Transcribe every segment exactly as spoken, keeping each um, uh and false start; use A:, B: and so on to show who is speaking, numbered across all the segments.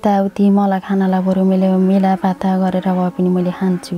A: यताउति मलाई खानालाई बरु मैले मेलापाता गरेर भए पनि मैले खान्छु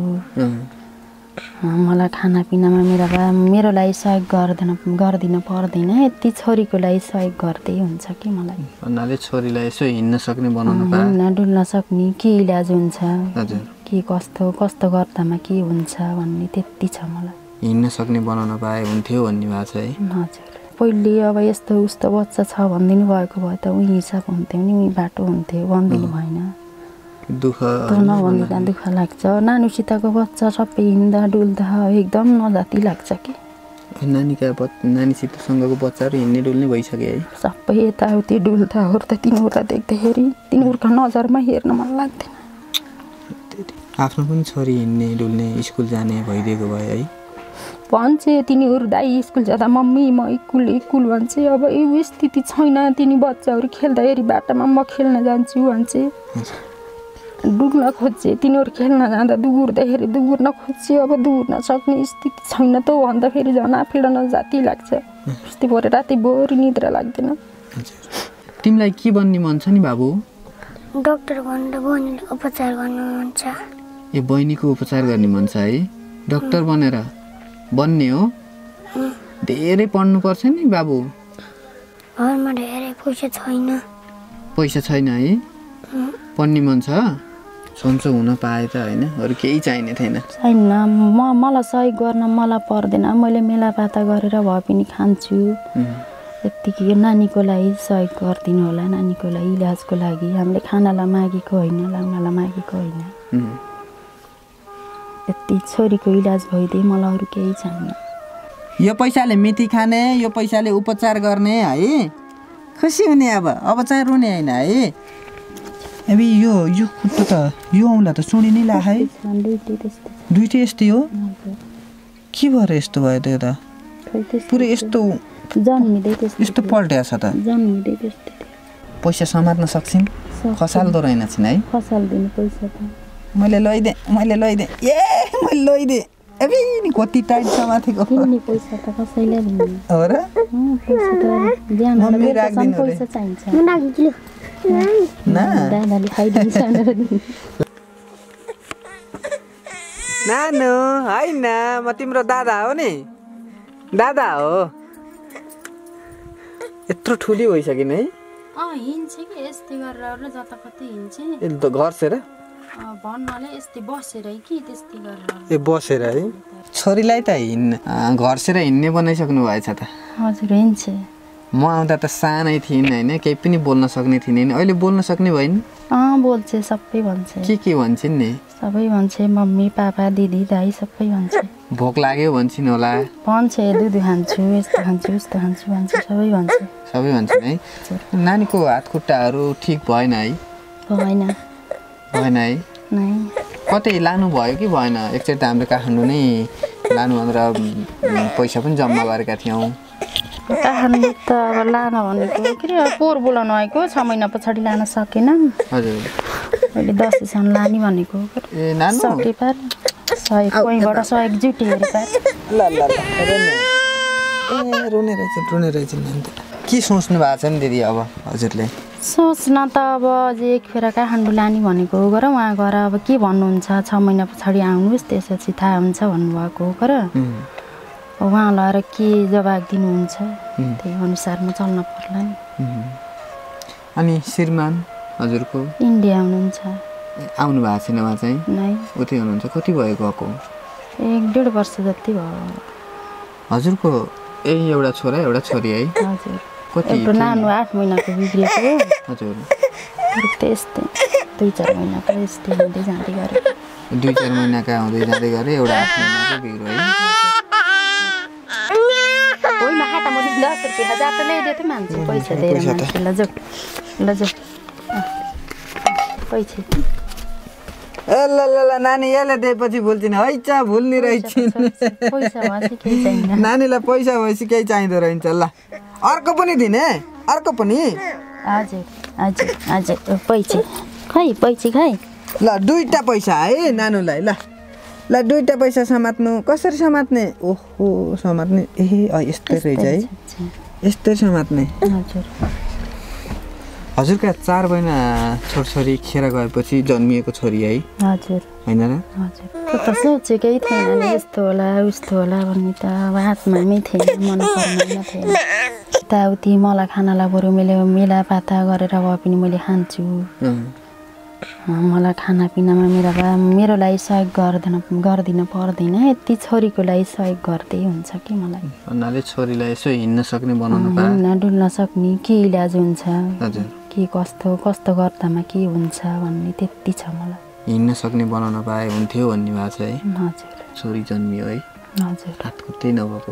A: मलाई खानापिनामा मेरो बा मेरो लागि सहयोग गर्दैन गर्दिन पर्दैन यति छोरीको लागि सहयोग गर्दै हुन्छ कि मलाई
B: भन्नाले छोरीलाई यसो हिँड्न सक्ने बनाउनु पाए
A: हिँड्न डुल्न सक्ने के इलाज हुन्छ
B: हजुर
A: के कस्तो कस्तो गर्दामा के हुन्छ भन्ने त्यति छ मलाई
B: हिँड्न सक्ने बनाउन पाए हुन्थ्यो भन्ने भएको छ है
A: हजुर पहिले अब यस्तो उस्तो बच्चा छ भनिदिनु भएको भए त उही हिसाब हुन्थ्यो नि उही बाटो हुन्थ्यो भनिदिनु भएन
B: दुःख
A: नभन्दा दुःख लाग्छ नानुसितको बच्चा सबै हिँड्दा डुल्दा एकदम नजाति लाग्छ कि
B: नानीका नानीसितसँगको बच्चाहरू हिँड्ने डुल्ने भइसक्यो है
A: सबै यताउति डुल्दा ओर्दा तिनीहरूलाई देख्दाखेरि तिनीहरूको नजरमा हेर्न मन लाग्दैन
B: आफ्नो पनि छोरी हिँड्ने डुल्ने स्कुल जाने भइदिएको भए है
A: भन्छ तिनीहरू दाइ स्कुल जाँदा मम्मी म स्कुल स्कुल भन्छ अब यो स्थिति छैन तिनी बच्चाहरू खेल्दाखेरि बाटोमा म खेल्न जान्छु भन्छ डुल्न खोज्छे तिनीहरू खेल्न जाँदा दुगुर्दाखेरि दुगुर्न खोज्छे अब दुगुर्न सक्ने स्थिति छैन त भन्दाखेरि झन् आफूलाई नजाति लाग्छ अस्ति भरे रातिभरि निद्रा लाग्दैन
B: तिमीलाई के बन्ने मन छ नि बाबु
C: डाक्टर बनेर बहिनीले उपचार गर्नु मन छ
B: ए बहिनीको उपचार गर्ने मन छ है डाक्टर बनेर बन्ने हो धेरै पढ्नु पर्छ नि बाबु
C: घरमा धेरै पैसा छैन
B: पैसा छैन है पढ्ने मन छ सन्चो हुन पाए त हैन अरु केही चाहिने थिएन
A: छैन म मलाई सहयोग गर्न मलाई पर्दैन मैले मेलापाता गरेर भए पनि खान्छु यतिकै यो नानीको लागि सहयोग गरिदिनु होला नानीको लागि इलाजको लागि हामीले खानालाई मागेको होइन लाउनलाई मागेको होइन यति छोरीको इलाज भइदिए मलाई अरू केही छैन
B: यो पैसाले मिठी खाने यो पैसाले उपचार गर्ने है खुसी हुने अब अब चाहिँ रुने हैन है अब यो यो खुट्टा त यो औँला त सुनि नै ला है दुईटै यस्तै हो के भएर यस्तो भयो त यो त पुरै यस्तो
A: जन्मिँदै त्यस्तो
B: यस्तो पल्टेछ त
A: जन्मिँदै त्यस्तो
B: पैसा समात्न सक्छिन् खसाल्दो रहेनछन् है
A: खसाल्दिनु पैसा त
B: मैले लैदे मैले लैदे ए मैले लैदे अबे नि कति टाइट समातेको
A: किन्ने पैसा त कसैले दिन्न
B: हो र
A: पैसा त ज्यान
B: मम्मी राख्दिनु रे
A: पैसा चाहिन्छ
C: म राख्दिन्छु
B: ना
A: दादाले खाइदिन्छ भनेर
B: नानु हैन म तिम्रो दादा हो नि दादा हो यत्रो ठुली भइसकिन है
A: अँ हिँड्छ कि यस्तै गरेर अरू जताकतै हिँड्छ
B: ए त घर्सेर
A: भन्नाले यस्तै बसेर कि त्यस्तै गरेर
B: ए बसेर है छोरीलाई त हिँड्न घर्सेर हिँड्ने बनाइसक्नु भएछ त
A: हजुर हिँड्छ
B: म आउँदा त सानै थिइन् हैन केही पनि बोल्न सक्ने थिइन् अहिले बोल्न सक्ने भइन्
A: अँ बोल्छ सबै भन्छ
B: के के भन्छन् नि
A: सबै भन्छ मम्मी पापा दिदी दाइ सबै भन्छ
B: भोक लाग्यो भन्छन् होला
A: भन्छ दुध खान्छु यस्तो खान्छु उस्तो खान्छु भन्छ सबै भन्छ
B: सबै भन्छन् है नानीको हात खुट्टाहरू ठिक भएन है
A: भएन
B: भएन है
A: नै
B: कतै लानु भयो कि भएन एकचोटि त हाम्रो काठमाडौँ नै लानु भनेर पैसा पनि जम्मा गरेका थियौँ
A: काठमाडौँ त अब लान भनेको के अरे पोहोर बोलाउनु आएको छ महिना पछाडि लान सकेन
B: हजुर
A: अहिले दसैँसम्म लाने भनेको
B: ए नानु
A: सके पार सहयोग कोहीबाट सहयोग जुट्यो अरे पार
B: ल ल ल ए रुने रहेछ रुने रहेछ नानी त के सोच्नु भएको छ नि दिदी अब हजुरले
A: सोच्न त अब अझै एक फेर काठमाडौँ लाने भनेको हो गर उहाँ गएर अब के भन्नुहुन्छ छ महिना पछाडि आउनुहोस् त्यसपछि थाहा हुन्छ भन्नुभएको हो गर उहाँ लगाएर के जवाब दिनुहुन्छ त्यही अनुसारमा चल्न पर्ला नि
B: अनि श्रीमान हजुरको
A: इन्डिया हुनुहुन्छ
B: आउनु भएको छैन उहाँ चाहिँ
A: नै
B: उतै हुनुहुन्छ कति भयो गएको
A: एक डेढ वर्ष जति भयो
B: हजुरको ए एउटा छोरा एउटा छोरी है
A: हजुर
B: कति
A: एउटा नानु आठ महिनाको बिग्रेको
B: हजुर
A: त्यस्तै दुई चार महिनाको यस्तै हुँदै जाँदै गरे
B: दुई चार महिनाका हुँदै जाँदै गरे एउटा आठ महिनाको बिग्रो है
A: होइन हाटा म दस रुपियाँ हजार त ल्याइदियो त मान्छे पैसा दिएर मान्छे ल जाऊ ल जाऊ पैसा
B: ए ल ल ल नानी यसले दिएपछि भुल्छिन् है चा भुल्ने रहेछन्
A: पैसा भएपछि केही चाहिँदैन
B: नानीलाई पैसा भएपछि केही चाहिँदो रहेछ ल अर्को पनि दिने अर्को पनि
A: हजुर हजुर हजुर पैसा खै पैसा खै
B: ल दुईटा पैसा है नानुलाई ल ल दुईटा पैसा समात्नु कसरी समात्ने ओहो समात्ने ए यस्तै रहेछ है यस्तै समात्ने
A: हजुर
B: हजुरका चार महिना छोरछोरी खेर गएपछि जन्मिएको छोरी है
A: हजुर
B: होइन र
A: हजुर त्यो त सोचेकै थिएन नि यस्तो होला उस्तो होला भन्ने त अब हातमामै थिएन मनपर्ने थिएन यताउति मलाई खानालाई बरु मैले मेलापाता गरेर भए पनि मैले खान्छु मलाई खानापिनामा मेरो बा मेरो लागि सहयोग गर्दैन गर्दिन पर्दैन यति छोरीको लागि सहयोग गर्दै हुन्छ कि मलाई
B: भन्नाले छोरीलाई यसो हिँड्न सक्ने बनाउनु पाए
A: हिँड्न डुल्न सक्ने के इलाज हुन्छ
B: हजुर
A: के कस्तो कस्तो गर्दामा के हुन्छ भन्ने त्यति छ मलाई
B: हिँड्न सक्ने बनाउन पाए हुन्थ्यो भन्ने भएको छ है
A: हजुर
B: छोरी जन्मियो है
A: हजुर
B: हात खुट्टै नभएको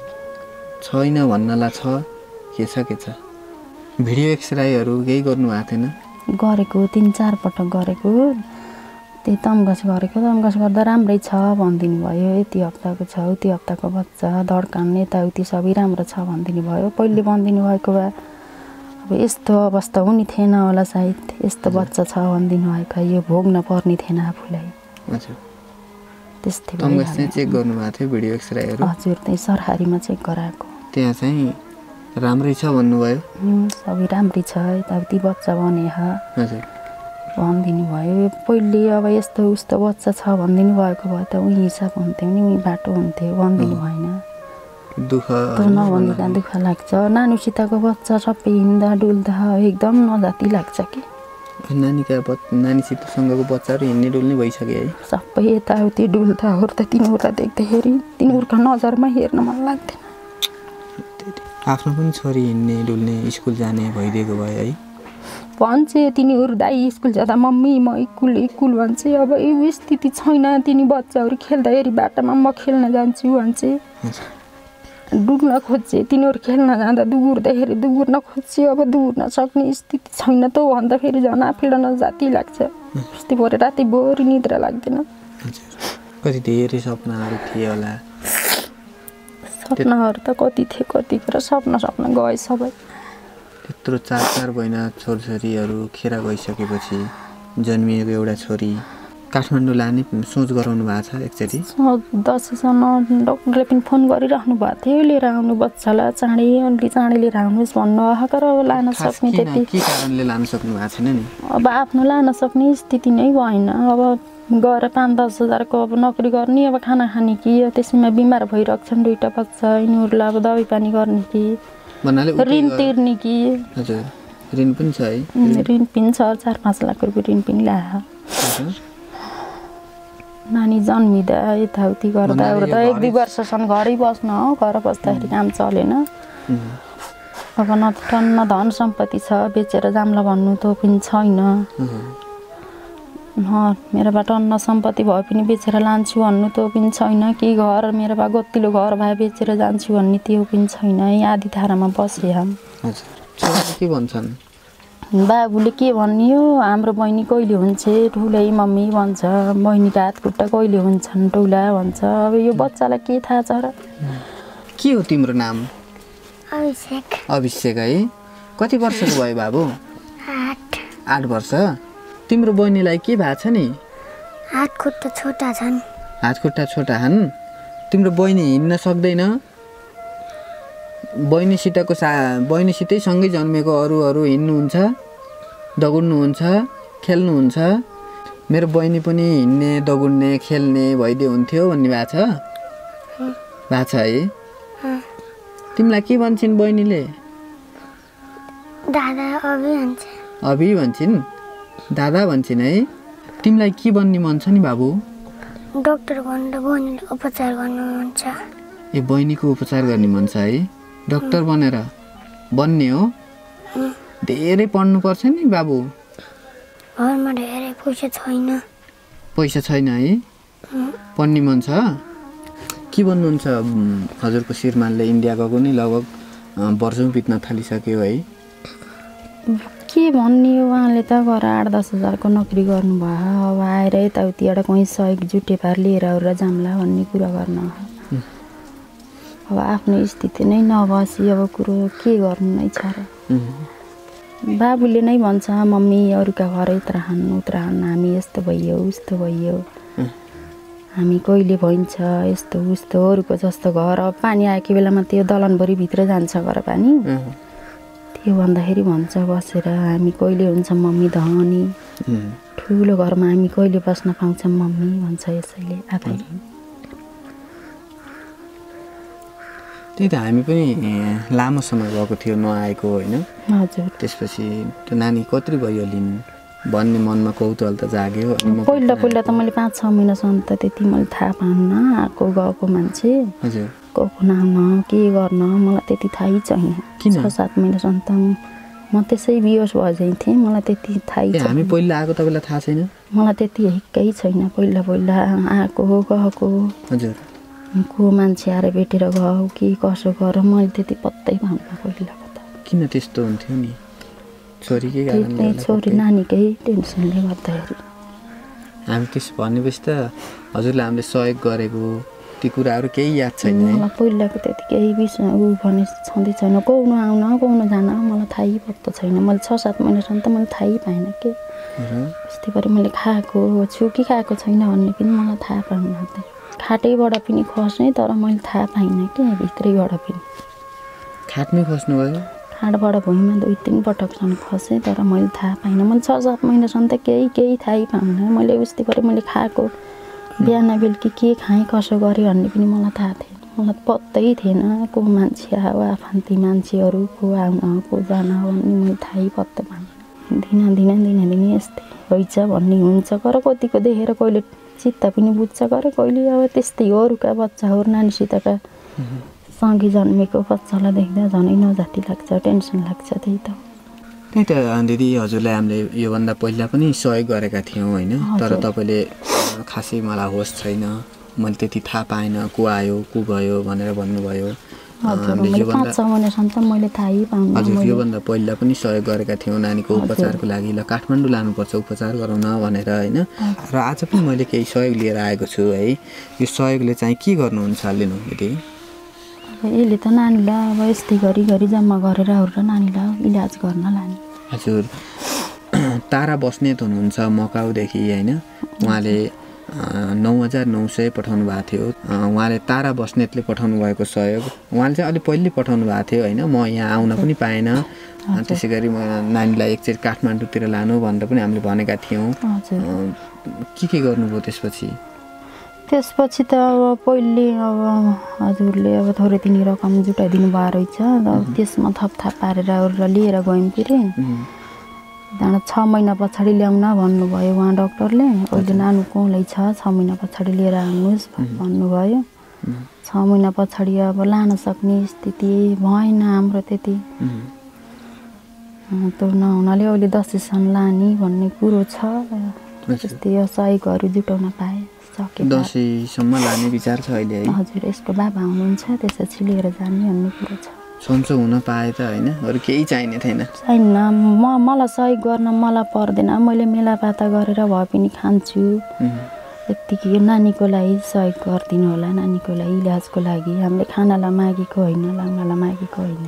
B: छैन भन्नलाई छ के छ के छ भिडियो एक्सराईहरू केही गर्नु भएको थिएन
A: गरेको तिन चार पटक गरेको त्यही तमघस गरेको तमघस गर्दा राम्रै छ भनिदिनु भयो यति हप्ताको छ उति हप्ताको बच्चा धड्कन यताउति सबै राम्रो छ भनिदिनु भयो पहिले भनिदिनु भएको भए अब यस्तो अवस्था हुने थिएन होला सायद यस्तो बच्चा छ भनिदिनु भएको यो भोग्न पर्ने थिएन आफूलाई
B: हजुर
A: त्यस्तै
B: तमघस चाहिँ चेक गर्नुभएको थियो भिडियो एक्सराईहरू
A: हजुर त्यही सरकारीमा चेक गराएको
B: त्यहाँ चाहिँ राम्रै छ भन्नुभयो
A: सबै राम्रै छ यताउति बच्चा बने
B: हजुर
A: भनिदिनु भयो पहिले अब यस्तो उस्तो बच्चा छ भनिदिनु भएको भए त उही हिसाब हुन्थ्यो नि उही बाटो हुन्थ्यो भनिदिनु भएन
B: दुःख
A: नभन्दा दुःख लाग्छ नानुसितको बच्चा सबै हिँड्दा डुल्दा एकदम नजाति लाग्छ कि
B: नानीका नानीसितसँगको बच्चाहरू हिँड्ने डुल्ने भइसक्यो है
A: सबै यताउति डुल्दा ओर्दा तिनीहरूलाई देख्दाखेरि तिनीहरूको नजरमा हेर्न मन लाग्दैन
B: आफ्नो पनि छोरी हिँड्ने डुल्ने स्कुल जाने भइदिएको भयो है
A: भन्छ तिनीहरू दाइ स्कुल जाँदा मम्मी म स्कुल स्कुल भन्छ अब यो स्थिति छैन तिनी बच्चाहरू खेल्दाखेरि बाटोमा म खेल्न जान्छु भन्छ डुल्न खोज्छे तिनीहरू खेल्न जाँदा दुगुर्दाखेरि दुगुर्न खोज्छे अब दुगुर्न सक्ने स्थिति छैन त भन्दाखेरि झन् आफूलाई नजाति लाग्छ अस्ति भरे रातिभरि निद्रा लाग्दैन
B: कति धेरै सपनाहरू थिए होला
A: सपनाहरू त कति थिए कतिखेर सपना सपना गए सबै
B: त्यत्रो चार चार महिना छोरछोरीहरू खेर गइसकेपछि जन्मिएको एउटा छोरी काठमाडौँ लाने सोच गराउनु भएको छ एकचोटि
A: दसैँसम्म डक्टरले पनि फोन गरिराख्नु भएको थियो लिएर आउनु बच्चालाई चाँडै अलि चाँडै लिएर आउनुहोस् भन्नु आएर लान सक्ने त्यति
B: के कारणले लान सक्नु भएको छैन नि
A: अब आफ्नो लान सक्ने स्थिति नै भएन अब गएर पाँच दस हजारको अब नोकरी गर्ने अब खाना खाने कि त्यसैमा बिमार भइरहेको छन् दुईवटा बच्चा यिनीहरूलाई अब दबाई पानी गर्ने कि ऋण तिर्ने कि
B: हजुर ऋण पनि छ है
A: ऋण पनि छ चार पाँच लाख रुपियाँ ऋण पनि ल्यायो नानी जन्मिँदा यताउति गर्दा ओर्दा एक दुई वर्षसम्म घरै बस्न हो घर बस्दाखेरि काम चलेन अब न टन्न धन सम्पत्ति छ बेचेर जाम्ला भन्नु त पनि छैन मेरोबाट टन्न सम्पत्ति भए पनि बेचेर लान्छु भन्नु त पनि छैन कि घर मेरोबाट गतिलो घर भए बेचेर जान्छु भन्ने त्यो पनि छैन आधी धारामा बसे हामी
B: के भन्छन्
A: बाबुले के भन्ने हो हाम्रो बहिनी कहिले हुन्छ ठुलै मम्मी भन्छ बहिनीको हात खुट्टा कहिले हुन्छन् ठुला भन्छ अब यो बच्चालाई के थाहा छ र
B: के हो तिम्रो नाम
C: अभिषेक
B: अभिषेक है कति वर्षको भयो बाबु
C: आठ
B: आठ वर्ष तिम्रो बहिनीलाई के भएको छ नि
C: हात खुट्टा छोटा छन्
B: हात खुट्टा छोटा छन् तिम्रो बहिनी हिँड्न सक्दैन बहिनीसितको सा बहिनीसितै सँगै जन्मेको अरू अरू हिँड्नुहुन्छ दगुड्नुहुन्छ खेल्नुहुन्छ मेरो बहिनी पनि हिँड्ने दगुड्ने खेल्ने भइदियो हुन्थ्यो भन्ने भएको छ भएको छ है तिमीलाई के भन्छन् बहिनीले
C: दादा अभि भन्छ
B: अभि भन्छन् दादा भन्छन् है तिमीलाई के बन्ने मन छ नि बाबु
C: डाक्टर बनेर बहिनीले उपचार गर्नु मन छ
B: ए बहिनीको उपचार गर्ने मन छ है डाक्टर बनेर बन्ने हो धेरै पढ्नुपर्छ नि बाबु
C: घरमा धेरै पैसा छैन
B: पैसा छैन है पढ्ने मन छ के भन्नुहुन्छ हजुरको श्रीमानले इन्डिया गएको नि लगभग वर्षौँ बित्न थालिसक्यो है
A: के भन्ने हो उहाँले त गएर आठ दस हजारको नोकरी गर्नुभयो अब आएर यताउतिबाट कहीँ सहयोग जुटे पार लिएर आएर जाम्ला भन्ने कुरा गर्न अब आफ्नो स्थिति नै नबसी अब कुरो के गर्नु नै छ र बाबुले नै भन्छ मम्मी अरूका घर यत्रहान उत्रहान हामी यस्तो भइयो उस्तो भइयो हामी कहिले भइन्छ यस्तो उस्तो अरूको जस्तो घर अब पानी आएको बेलामा त्यो दलनभरि भित्र जान्छ घर पानी त्यो भन्दाखेरि भन्छ बसेर हामी कहिले हुन्छ मम्मी धनी ठुलो घरमा हामी कहिले बस्न पाउँछौँ मम्मी भन्छ यसैले आफै
B: त्यही त हामी पनि लामो समय भएको थियो नआएको होइन
A: हजुर
B: त्यसपछि त्यो नानी कत्रो भयो लिनु भन्ने मनमा कौतूहल त जाग्यो
A: पहिला पहिला त मैले पाँच छ महिनासम्म त त्यति मैले थाहा पाउन आएको गएको मान्छे
B: हजुर
A: को नाउन के गर्न मलाई त्यति थाहै छैन
B: किन
A: छ सात महिनासम्म त म त्यसै बिहोस भइजाइ थिएँ मलाई त्यति थाहै छैन
B: हामी पहिला आएको तपाईँलाई थाहा छैन
A: मलाई त्यति हिक्कै छैन पहिला पहिला आएको गएको
B: हजुर
A: को मान्छे आएर भेटेर गयो के कसो गर मैले त्यति पत्तै पाउन पहिलाको त
B: किन त्यस्तो हुन्थ्यो नि छोरी के
A: कारणले छोरी नानीकै टेन्सनले गर्दाखेरि
B: हामी त्यसो भनेपछि त हजुरले हामीले सहयोग गरेको ती कुराहरू केही याद छैन
A: मलाई पहिलाको त्यति केही विषय ऊ भने छँदै छैन कौन आउन कौन जान मलाई थाहै पत्तो छैन मैले छ सात महिनासम्म त मैले थाहै पाएन के यस्तै गरी मैले खाएको छु कि खाएको छैन भन्ने पनि मलाई थाहा पाउन थियो खाटैबाट पनि खसेँ तर मैले थाहा पाइनँ कि भित्रैबाट पनि
B: खाटमै खस्नुभयो
A: खाटबाट भुइँमा दुई तिन पटकसम्म खसेँ तर मैले थाहा पाइनँ मैले छ सात महिनासम्म त केही केही थाहै पाउन मैले उस्तै गरी मैले खाएको बिहान बेलुकी के खाएँ कसो गरेँ भन्ने पनि मलाई थाहा थिएन मलाई पत्तै थिएन को मान्छे आयो आफन्ती मान्छेहरू को आउन को जान भन्ने मैले थाहै पत्तो पाएन दिन दिन दिन दिन यस्तै होइन भन्ने हुन्छ तर कतिको देखेर कहिले चित्त पनि बुझ्छ गरे कहिले अब त्यस्तै हो अरूका बच्चाहरू नानीसितका सँगै जन्मेको बच्चालाई देख्दा झनै नजाति लाग्छ टेन्सन लाग्छ त्यही त
B: त्यही त दिदी हजुरलाई हामीले योभन्दा पहिला पनि सहयोग गरेका थियौँ होइन तर तपाईँले खासै मलाई होस् छैन मैले त्यति थाहा पाएन को आयो को गयो भनेर भन्नुभयो हजुर योभन्दा पहिला पनि सहयोग गरेका थियौँ नानीको उपचारको लागि ल काठमाडौँ लानुपर्छ उपचार गराउन भनेर होइन र आज पनि मैले केही सहयोग लिएर आएको छु है यो सहयोगले चाहिँ के गर्नुहुन्छ लिनु दिदी
A: यसले त नानीलाई अब यस्तै गरी गरी जम्मा गरेर अरू नानीलाई इलाज गर्न लाने
B: हजुर तारा बस्नेत हुनुहुन्छ मकाउदेखि होइन उहाँले नौ हजार नौ सय पठाउनु भएको थियो उहाँले तारा बस्नेतले पठाउनु भएको सहयोग उहाँले चाहिँ अलिक पहिले पठाउनु भएको थियो होइन म यहाँ आउन पनि पाएन त्यसै गरी म नानीलाई एकचोटि काठमाडौँतिर लानु भनेर पनि हामीले भनेका थियौँ के के गर्नुभयो त्यसपछि
A: त्यसपछि त अब पहिले अब हजुरले अब थोरै तिनी रकम जुटाइदिनु भएको रहेछ त्यसमा थपथाप पारेर अरू लिएर गयौँ फेरि त्यहाँबाट छ महिना पछाडि ल्याउन भन्नुभयो उहाँ डक्टरले अहिले नानु कोलै छ छ महिना पछाडि लिएर आउनुहोस् भन्नुभयो छ महिना पछाडि अब लान सक्ने स्थिति भएन हाम्रो त्यति त्यो नहुनाले अहिले दसैँसम्म लाने भन्ने कुरो छ त्यस्तै सहयोगहरू जुटाउन पाएँ
B: दसैँसम्म लाने विचार छ अहिले
A: हजुर यसको बाबा हुनुहुन्छ त्यसपछि लिएर जाने भन्ने कुरो छ
B: सन्चो हुन पाए त होइन अरू केही चाहिने थिएन
A: छैन म मलाई सहयोग गर्न मलाई पर्दैन मैले मेलापाता गरेर भए पनि खान्छु यत्तिकै यो नानीको लागि सहयोग गरिदिनु होला नानीको लागि इलाजको लागि हामीले खानालाई मागेको होइन लाउनलाई मागेको होइन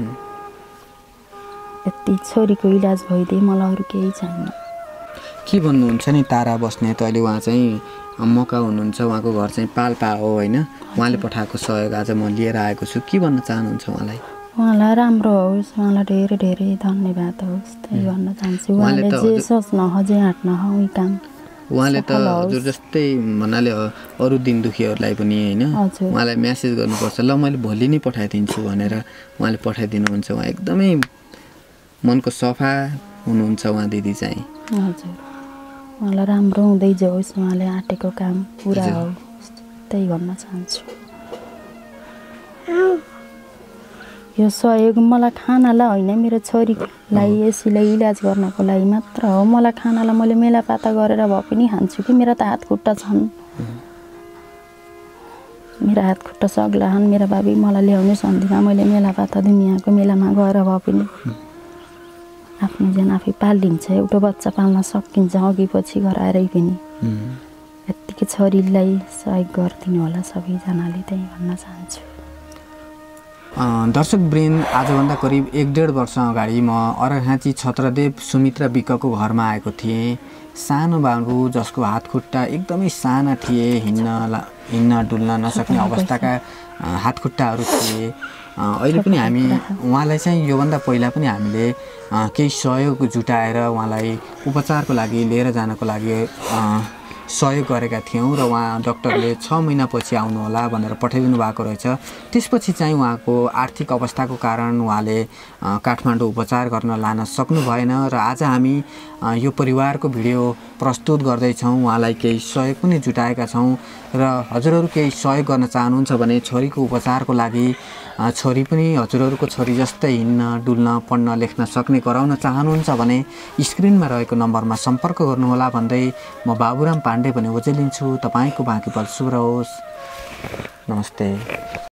A: यति छोरीको इलाज भइदिए मलाई अरू केही छैन
B: के भन्नुहुन्छ नि तारा बस्ने त अहिले उहाँ चाहिँ मका हुनुहुन्छ उहाँको घर चाहिँ पाल्पा हो होइन उहाँले पठाएको सहयोग आज म लिएर आएको छु के भन्न चाहनुहुन्छ उहाँलाई
A: उहाँलाई राम्रो होस् उहाँलाई धेरै धेरै धन्यवाद होस् त्यही भन्न चाहन्छु उहाँले जे सोच्न हजे आँट्न उही काम
B: उहाँले त हजुर जस्तै भन्नाले अरू दिन दुखीहरूलाई पनि होइन उहाँलाई म्यासेज गर्नुपर्छ ल मैले भोलि नै पठाइदिन्छु भनेर उहाँले पठाइदिनुहुन्छ उहाँ एकदमै मनको सफा हुनुहुन्छ उहाँ दिदी चाहिँ
A: हजुर उहाँलाई राम्रो हुँदै जाओस् उहाँले आँटेको काम पुरा होस् त्यही भन्न चाहन्छु यो सहयोग मलाई खानालाई होइन मेरो छोरीलाई यसैलाई इलाज गर्नको लागि मात्र हो मलाई खानालाई मैले मेलापाता गरेर भए पनि खान्छु कि मेरो त हात खुट्टा छन् मेरो हात खुट्टा सग्लान् मेरो बाबी मलाई ल्याउने सन्धिमा मैले मेलापाता दुनियाँको मेलामा गएर भए पनि आफ्नो ज्यान आफै पालिन्छ एउटा बच्चा पाल्न सकिन्छ अघि पछि गराएरै पनि यत्तिकै छोरीलाई सहयोग गरिदिनु होला सबैजनाले त्यही भन्न चाहन्छु
B: दर्शक वृन्द आजभन्दा करिब एक डेढ वर्ष अगाडि म अर्घाँची छत्रदेव सुमित्रा विकको घरमा आएको थिएँ सानो बाबु जसको हात खुट्टा एकदमै साना थिए हिँड्न हिँड्न डुल्न नसक्ने अवस्थाका हात खुट्टाहरू थिए अहिले पनि हामी उहाँलाई चाहिँ योभन्दा पहिला पनि हामीले केही सहयोग जुटाएर उहाँलाई उपचारको लागि लिएर जानको लागि सहयोग गरेका थियौँ र उहाँ डाक्टरले छ महिनापछि आउनुहोला भनेर पठाइदिनु भएको रहेछ। त्यसपछि चाहिँ उहाँको आर्थिक अवस्थाको कारण उहाँले काठमाडौँ उपचार गर्न लान सक्नु भएन र आज हामी यो परिवारको भिडियो प्रस्तुत गर्दैछौँ। उहाँलाई केही सहयोग पनि जुटाएका छौँ र हजुरहरू केही सहयोग गर्न चाहनुहुन्छ भने छोरीको उपचारको लागि छोरी पनि हजुरहरूको छोरी जस्तै हिँड्न डुल्न पढ्न लेख्न सक्ने गराउन चाहनुहुन्छ भने स्क्रिनमा रहेको नम्बरमा सम्पर्क गर्नुहोला भन्दै म बाबुराम पाण्डे भने ओजेलिन्छु। तपाईँको बाँकी पल शुभ रहोस्। नमस्ते।